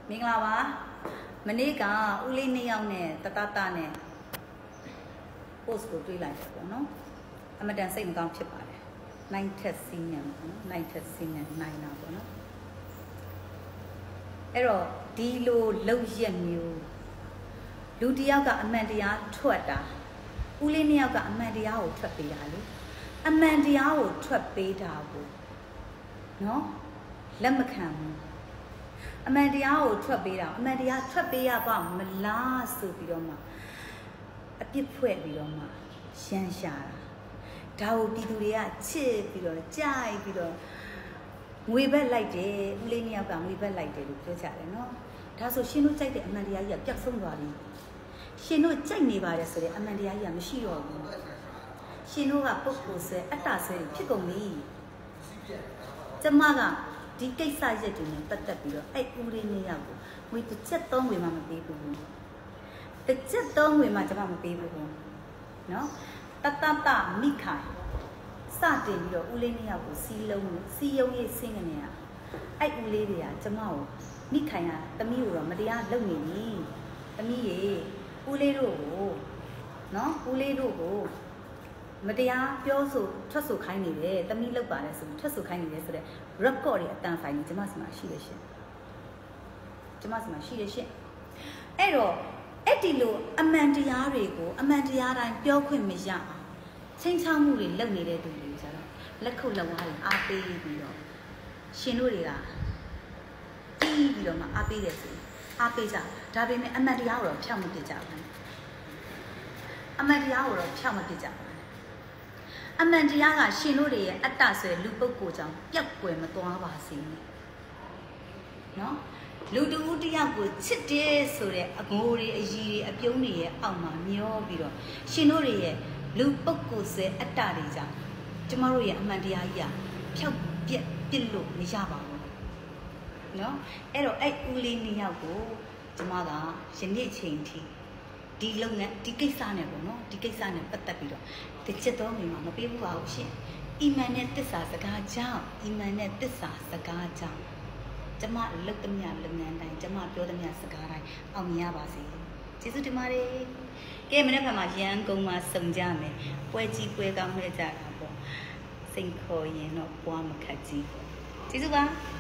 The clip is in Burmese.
မင်္ဂလာပါမနေ့ကဦးလေး2ယောက်နဲ့တတနဲ့ post ကိုတွေးလိုက်တယ်ပေါ့နော်အမတန်စိတ်မကောင်းဖြစ်ပါတယ်နိုင်ထက်စီးနေပေါ့နော်နိုင်ထက်စီးနေနိုင်တာပေါ့နော်အဲ့တော့ဒီလိုလောက်ရက်မျိုးလူတယောက်ကအမှန်တရားထွက်တာဦးလေး2ယောက်ကအမှန်တရားကိုထွက်ပေးတာလေအမှန်တရားကိုထွက်ပေးတာကိုနော်လက်မခံဘူးအမှန်တရားကိုထွက်ပေးတာအမှန်တရားထွက်ပေးရပါမလားဆိုပြီးတော့မှအပြစ်ဖွဲ့ပြီးတော့မှရှမ်းရှာတာဒါကိုပြည်သူတွေကချစ်ပြီးတော့ကြိုက်ပြီးတော့ငွေဘက်လိုက်တယ်ဦးလေး2ယောက်ကငွေဘက်လိုက်တယ်လို့ပြောကြတယ်နော်ဒါဆိုရှင်တို့ကြိုက်တဲ့အမှန်တရားကြီးကပြတ်ဆုံးသွားပြီရှင်တို့ကြိုက်နေပါတယ်ဆိုတဲ့အမှန်တရားကြီးကမရှိတော့ဘူးရှင်တို့ကပုဂ္ဂိုလ်ဆွဲအတ္တဆွဲဖြစ်ကုန်ပြီကျမကဒီကိစ္စရက်တွေနဲ့ပတ်သက်ပြီးတော့အဲ့ဦးလေး2ယောက်ကိုငွေတစ်ချက်3ငွေမှမပေးဘူးတစ်ချက်3ငွေမှကျမမပေးဘူးနော်တမိခိုင်စတင်ပြီးတော့ဦးလေး2ယောက်ကိုစီယုံရေးဆင်းနေရအဲ့ဦးလေးတွေကကျမကိုမိခိုင်ကသမီးကိုတော့မတရားလုပ်နေပြီသမီးရေဦးလေးတို့ကိုနော်ဦးလေးတို့ကိုမတရားပြောဆိုထွက်ဆိုခိုင်းနေတယ်သမီးလောက်ပါတယ်ဆိုထွက်ဆိုခိုင်းနေတယ်ဆိုတော့ record တွေအတန်ဖိုင်တွေကျမစီမှာရှိတယ်ရှင်ကျမစီမှာရှိတယ်ရှင်အဲ့တော့အဲ့ဒီလိုအမှန်တရားတွေကိုအမှန်တရားတိုင်းပြောခွင့်မရအောင်ချင်းချောင်းမှုတွေလုပ်နေတဲ့သူတွေကျတော့လက်ခုပ်လက်ဝါးတွေအားပေးပြီးတော့ရှင်တို့တွေကပြီးပြီးတော့မှအားပေးတယ်ဆိုအားပေးကြဒါပေမဲ့အမှန်တရားကိုတော့ဖြောက်မပစ်ကြဘူးအမှန်တရားကိုတော့ဖြောက်မပစ်ကြဘူးအမှန်တရားကရှင်တို့တွေရဲ့အတ္တဆွဲလူပုဂ္ဂိုလ်ကြောင့်ပျောက်ကွယ်မသွားပါစေနဲ့နော်လူတူတယောက်ကိုချစ်တယ်ဆိုတဲ့အငိုးတွေအကြီးတွေအပြုံးတွေရဲ့အောက်မှာမျောပြီးတော့ရှင်တို့တွေရဲ့လူပုဂ္ဂိုလ်ဆွဲအတ္တတွေကြောင့်ကျမတို့ရဲ့အမှန်တရားကြီးကဖြောက်ပြက်ပစ်လို့မရပါဘူးနော်အဲ့တော့အဲ့ဦးလေး2ယောက်ကိုကျမကယနေ့ချိန်ထိဒီလုပ်ငန်းဒီကိစ္စနဲ့ပေါ့နော်ဒီကိစ္စနဲ့ပတ်သက်ပြီးတော့တစ်ချက်တော့မိမပေးဘူးပါဘူးရှင်အီမန်နဲ့တစ္ဆာစကားကြောင့်အီမန်နဲ့တစ္ဆာစကားကြောင့်ကျမလုတ်သမျှလုပ်ငန်းတိုင်းကျမပြောသမျှစကားတိုင်းအောင်မြင်ရပါစေကျေးဇူးတင်ပါတယ်ကဲမနေ့ကမှရန်ကုန်မှာစုံကြမယ်ပွဲကြီးပွဲကောင်းမဲ့ကြတာပေါ့စိန်ခေါ်ရင်တော့ပွားမခတ်ကြီးပေါ့ကျေးဇူးပါ